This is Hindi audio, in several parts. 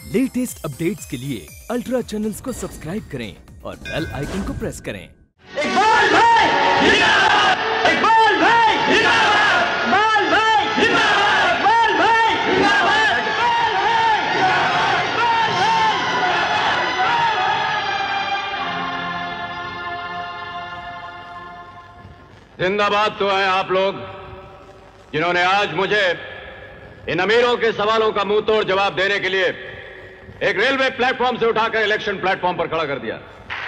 लेटेस्ट अपडेट्स के लिए अल्ट्रा चैनल्स को सब्सक्राइब करें और बेल आइकन को प्रेस करें। इकबाल भाई जिंदाबाद, इकबाल भाई जिंदाबाद, इकबाल भाई जिंदाबाद, इकबाल भाई जिंदाबाद, इकबाल भाई जिंदाबाद, इकबाल भाई जिंदाबाद तो हैं आप लोग जिन्होंने आज मुझे इन अमीरों के सवालों का मुंह तोड़ जवाब देने के लिए एक रेलवे प्लेटफॉर्म से उठाकर इलेक्शन प्लेटफॉर्म पर खड़ा कर दिया।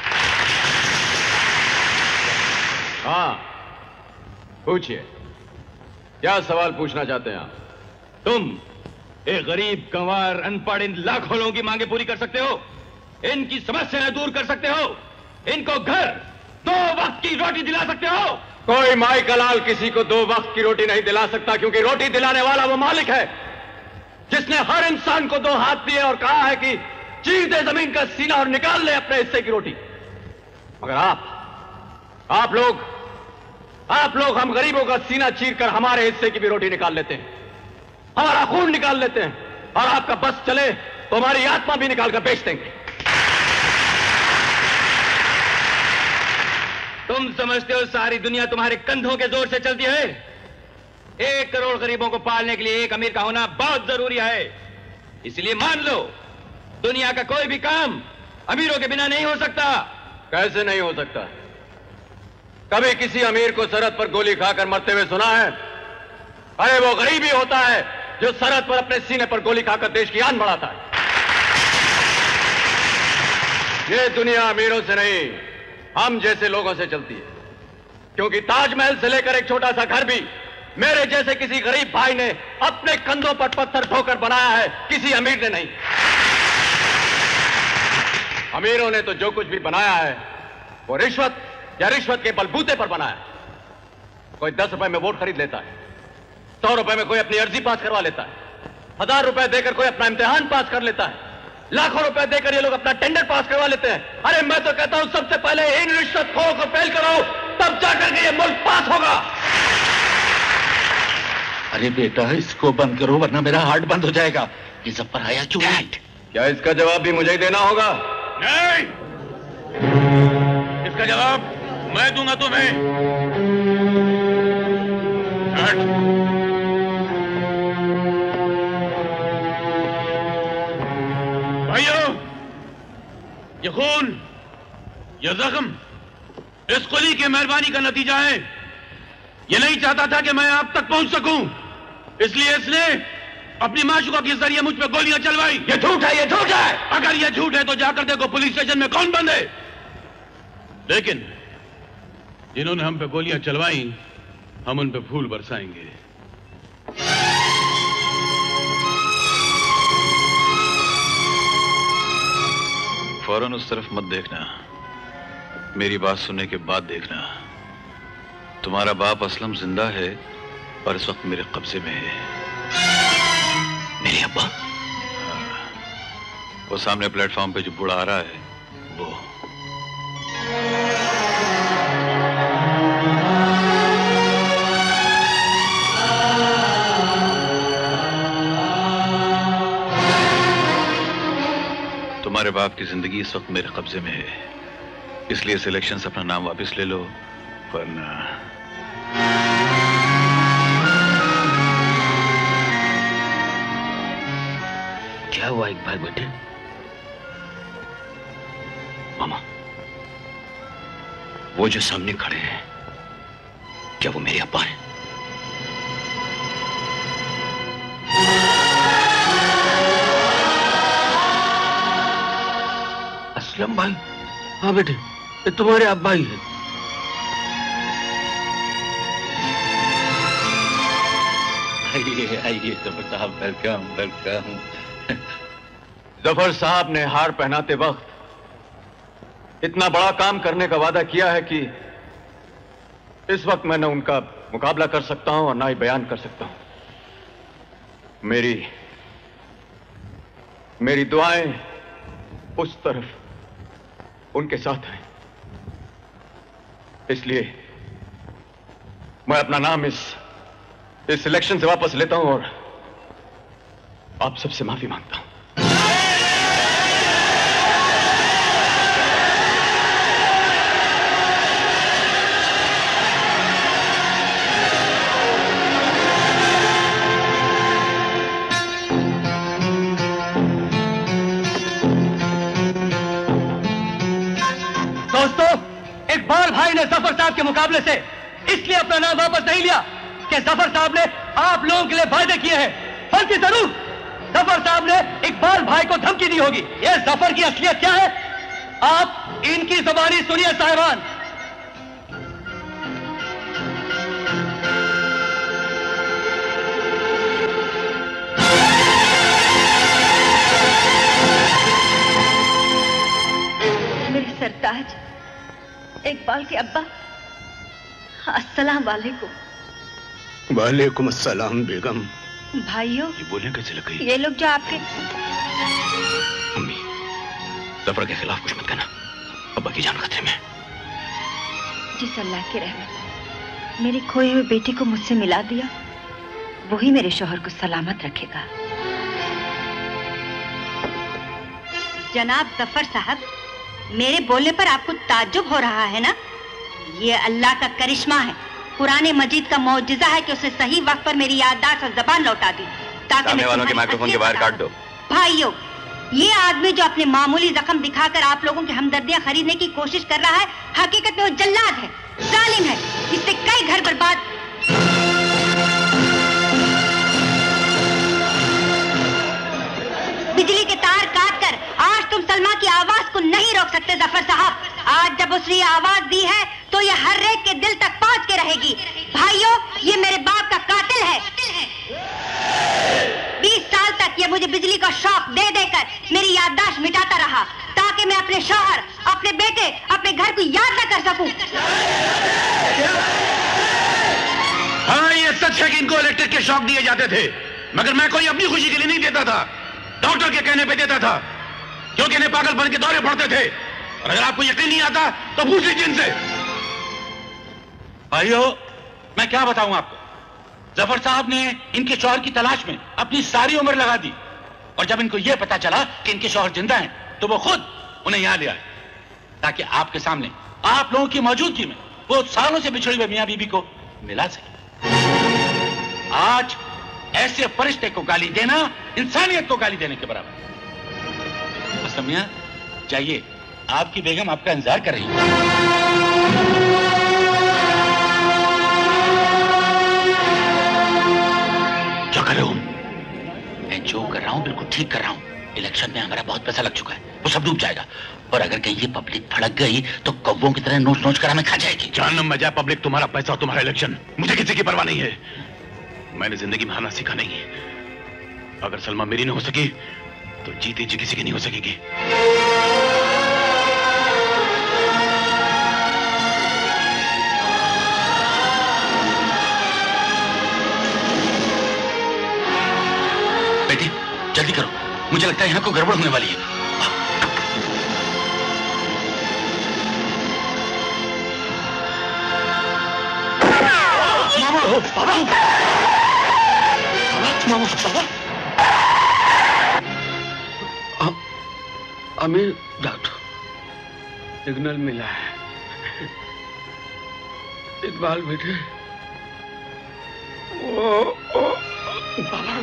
हाँ, पूछिए, क्या सवाल पूछना चाहते हैं आप? तुम एक गरीब, गंवार, अनपढ़ इन लाखों लोगों की मांगे पूरी कर सकते हो? इनकी समस्याएं दूर कर सकते हो? इनको घर, 2 वक्त की रोटी दिला सकते हो? कोई माई का लाल किसी को 2 वक्त की रोटी नहीं दिला सकता, क्योंकि रोटी दिलाने वाला वो मालिक है जिसने हर इंसान को 2 हाथ दिए और कहा है कि चीर दे जमीन का सीना और निकाल ले अपने हिस्से की रोटी। मगर आप लोग हम गरीबों का सीना चीरकर हमारे हिस्से की भी रोटी निकाल लेते हैं, हमारा खून निकाल लेते हैं, और आपका बस चले तो हमारी आत्मा भी निकालकर बेच देंगे। तुम समझते हो सारी दुनिया तुम्हारे कंधों के जोर से चलती है? 1 करोड़ गरीबों को पालने के लिए एक अमीर का होना बहुत जरूरी है। इसलिए मान लो, दुनिया का कोई भी काम अमीरों के बिना नहीं हो सकता। कैसे नहीं हो सकता? कभी किसी अमीर को सरहद पर गोली खाकर मरते हुए सुना है? अरे वो गरीब ही होता है जो सरहद पर अपने सीने पर गोली खाकर देश की आन बढ़ाता है। ये दुनिया अमीरों से नहीं, हम जैसे लोगों से चलती है, क्योंकि ताजमहल से लेकर एक छोटा सा घर भी मेरे जैसे किसी गरीब भाई ने अपने कंधों पर पत्थर ढोकर बनाया है, किसी अमीर ने नहीं। अमीरों ने तो जो कुछ भी बनाया है वो रिश्वत या रिश्वत के बलबूते पर बनाया है। कोई 10 रुपए में वोट खरीद लेता है, 100 रुपए में कोई अपनी अर्जी पास करवा लेता है, 1000 रुपए देकर कोई अपना इम्तिहान पास कर लेता है, लाखों रुपए देकर ये लोग अपना टेंडर पास करवा लेते हैं। अरे मैं तो कहता हूं सबसे पहले इन रिश्वतखोरों को फेल कराओ, तब जाकर के ये मुल्क पास होगा। अरे बेटा, इसको बंद करो वरना मेरा हार्ट बंद हो जाएगा। ये सब पर आया क्यों? क्या इसका जवाब भी मुझे ही देना होगा? नहीं, इसका जवाब मैं दूंगा तुम्हें। भाइयों, ये खून, ये जख्म इस कुली की मेहरबानी का नतीजा है। ये नहीं चाहता था कि मैं आप तक पहुंच सकूं, इसलिए इसने अपनी माशूका के जरिए मुझ पे गोलियां चलवाई। ये झूठ है, ये झूठ है। अगर ये झूठ है तो जाकर देखो पुलिस स्टेशन में कौन बंद है। लेकिन जिन्होंने हम पे गोलियां चलवाई, हम उन पे फूल बरसाएंगे। फौरन उस तरफ मत देखना, मेरी बात सुनने के बाद देखना। तुम्हारा बाप असलम जिंदा है और इस वक्त मेरे कब्जे में है। मेरे अब्बा? वो सामने प्लेटफॉर्म पे जो बूढ़ा आ रहा है, वो। तुम्हारे बाप की जिंदगी इस वक्त मेरे कब्जे में है, इसलिए इस इलेक्शन से अपना नाम वापस ले लो, वरना। क्या हुआ इकबाल बेटे? मामा, वो जो सामने खड़े हैं, क्या वो मेरे अब्बा हैं? असलम भाई? हाँ बेटे, ये तुम्हारे अब्बा ही है। आइए जफर साहब, वेलकम वेलकम। जफर साहब ने हार पहनाते वक्त इतना बड़ा काम करने का वादा किया है कि इस वक्त मैं न उनका मुकाबला कर सकता हूं और ना ही बयान कर सकता हूं। मेरी दुआएं उस तरफ उनके साथ हैं, इसलिए मैं अपना नाम इस इलेक्शन से वापस लेता हूं और आप सबसे माफी मांगता हूं। जफर साहब के मुकाबले से इसलिए अपना नाम वापस नहीं लिया कि जफर साहब ने आप लोगों के लिए वायदे किए हैं। बल्कि जरूर जफर साहब ने इकबाल भाई को धमकी दी होगी। ये जफर की असलियत क्या है, आप इनकी जुबानी सुनिए साहिबान। मेरे सरताज इकबाल के अब्बा, अस्सलाम वालेकुम। वालेकुम अस्सलाम बेगम। भाइयों, ये बोलने कैसे लग गई? ये लोग जो आपके अम्मी, जफर के खिलाफ कुछ मत कहना, अब्बा की जान खतरे में। जिस अल्लाह की रहमत मेरी खोए हुए बेटी को मुझसे मिला दिया, वही मेरे शौहर को सलामत रखेगा। जनाब जफर साहब, मेरे बोलने पर आपको ताज्जुब हो रहा है ना? ये अल्लाह का करिश्मा है, कुरान मजीद का मौजिज़ा है कि उसने सही वक्त पर मेरी याददाश्त और जबान लौटा दी, ताकि सामने वालों के माइक्रोफोन के बाहर काट दो। भाइयों, ये आदमी जो अपने मामूली जख्म दिखाकर आप लोगों की हमदर्दियां खरीदने की कोशिश कर रहा है, हकीकत में वो जल्लाद है, जालिम है। इससे कई घर बर्बाद। बिजली के तार काट कर आज तुम सलमा की आवाज को नहीं रोक सकते जफर साहब। आज जब उसने आवाज दी है तो ये हर एक के दिल तक पहुंच के रहेगी। भाइयों, ये मेरे बाप का कातिल है। 20 साल तक ये मुझे बिजली का शौक दे देकर मेरी याददाश्त मिटाता रहा, ताकि मैं अपने शौहर, अपने बेटे, अपने घर को याद न कर सकूं। हाँ, ये सच है कि इनको इलेक्ट्रिक के शौक दिए जाते थे, मगर मैं कोई अपनी खुशी के लिए नहीं देता था, डॉक्टर के कहने पे देता था, क्योंकि इन्हें पागलपन के दौरे पड़ते थे। और अगर आपको यकीन नहीं आता तो पूछ लीजिए इनसे। भाइयों, मैं क्या बताऊं आपको, जफर साहब ने इनके शौहर की तलाश में अपनी सारी उम्र लगा दी, और जब इनको यह पता चला कि इनके शौहर जिंदा हैं, तो वो खुद उन्हें यहां ले आए, ताकि आपके सामने, आप लोगों की मौजूदगी में वो सालों से बिछड़े हुए मियां बीबी को मिला सके। आज ऐसे फरिश्ते को गाली देना इंसानियत को गाली देने के बराबर। असलम मियां, जाइए, आपकी बेगम आपका इंतजार कर रही है। क्या कर रहे हो? मैं जो कर रहा हूं बिल्कुल ठीक कर रहा हूं। इलेक्शन में हमारा बहुत पैसा लग चुका है, वो सब डूब जाएगा, और अगर कहीं ये पब्लिक भड़क गई तो कौवों की तरह नोच नोच कर हमें खा जाएगी। जानम मजा पब्लिक, तुम्हारा पैसा और तुम्हारा इलेक्शन, मुझे किसी की परवाह नहीं है। मैंने जिंदगी में हारना सीखा नहीं है। अगर सलमा मेरी नहीं हो सकी तो जीते जी किसी की नहीं हो सकेगी। बेटी, जल्दी करो, मुझे लगता है यहां को गड़बड़ होने वाली है। मामा, बाबा, मामा, बाबा, अमीर डॉक्टर, सिग्नल मिला है। इकबाल बेटे, ओ बाबा,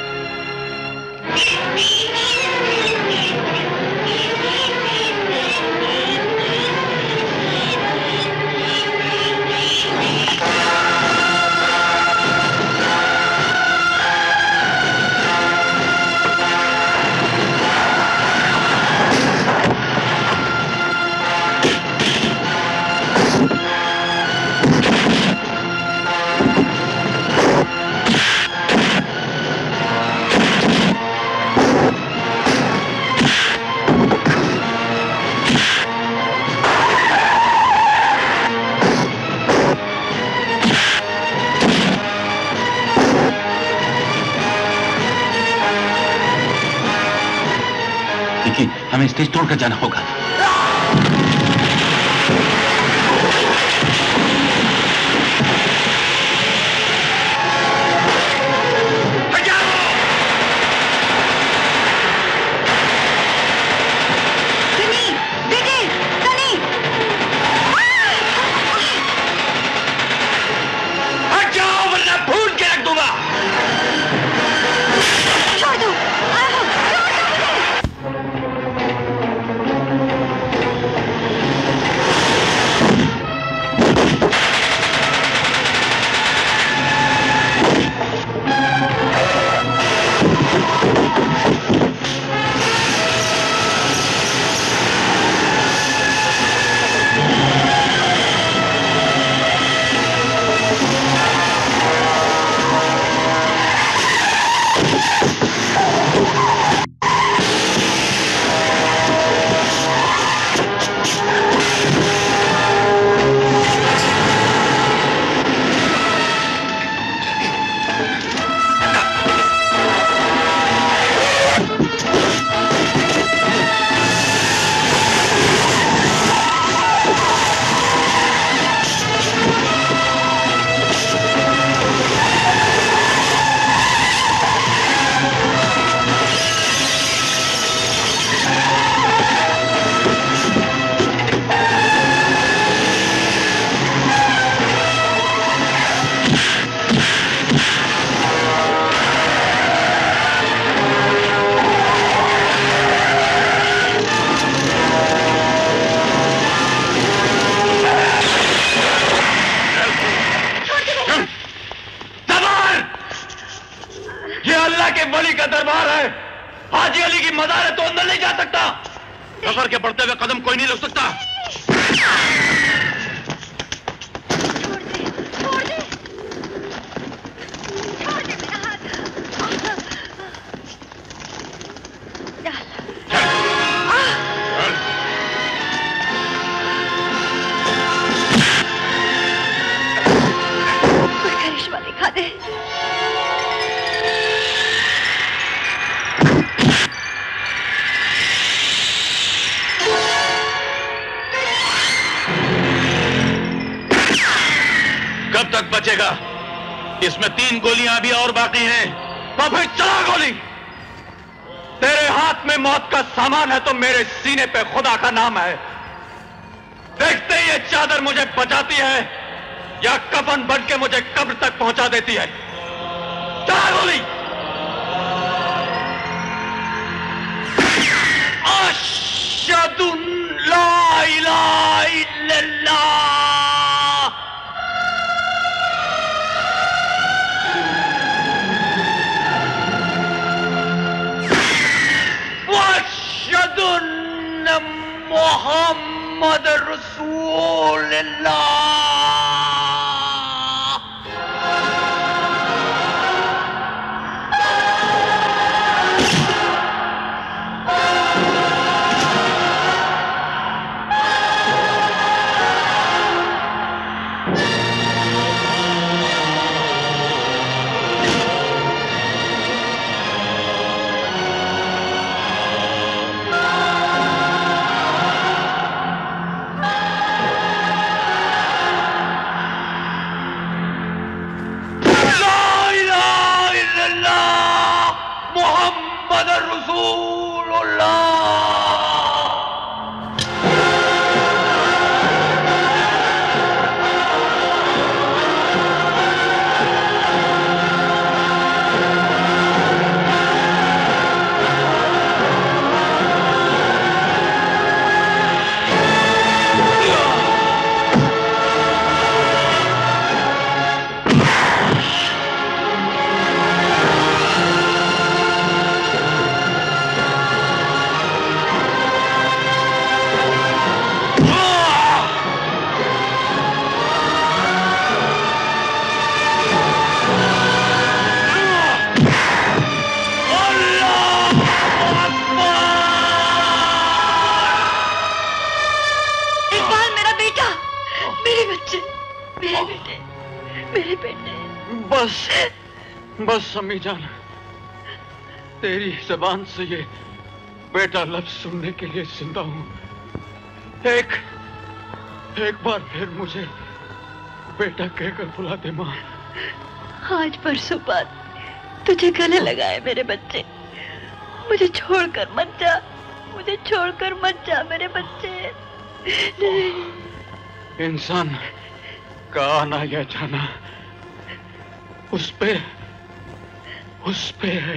हमें स्टेज तोड़कर जाना होगा। अली की मज़ार है तो अंदर नहीं जा सकता। जफर के बढ़ते हुए कदम कोई नहीं रोक सकता। कब तक बचेगा? इसमें 3 गोलियां अभी और बाकी हैं। तो फिर चला गोली। तेरे हाथ में मौत का सामान है तो मेरे सीने पे खुदा का नाम है। देखते ही ये चादर मुझे बचाती है या कफन बन के मुझे कब्र तक पहुंचा देती है। चला गोली। अशहदु ला इलाहा इल्लल्लाह। मोहम्मद रसूलुल्लाह। बस अम्मी जान, तेरी ज़बान से ये बेटा लफ्ज़ सुनने के लिए जिंदा हूं। एक बार फिर मुझे बेटा कहकर बुला दे माँ। आज परसों बाद तुझे गले लगाए मेरे बच्चे। मुझे छोड़कर मत जा, मुझे छोड़कर मत जा मेरे बच्चे। इंसान का आना या जाना उस पे है।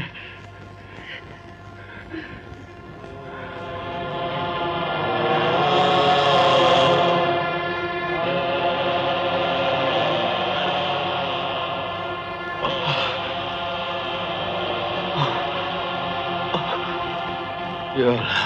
या अल्लाह।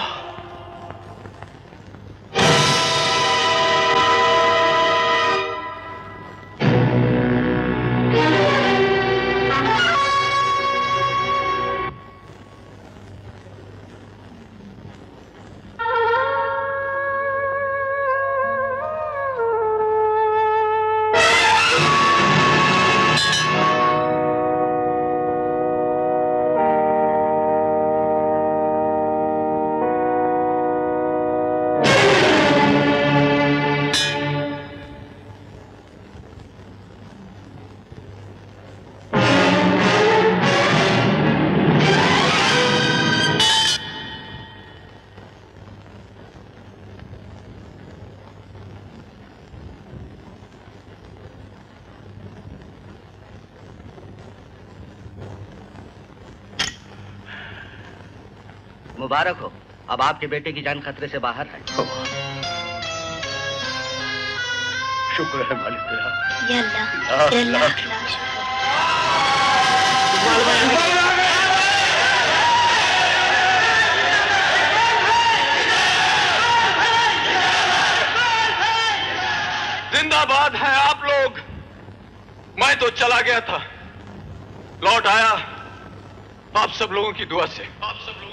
मुबारक हो, अब आपके बेटे की जान खतरे से बाहर है। शुक्र है मालिक तेरा। या अल्लाह, या अल्लाह। आबाद हैं आप लोग। मैं तो चला गया था, लौट आया आप सब लोगों की दुआ से।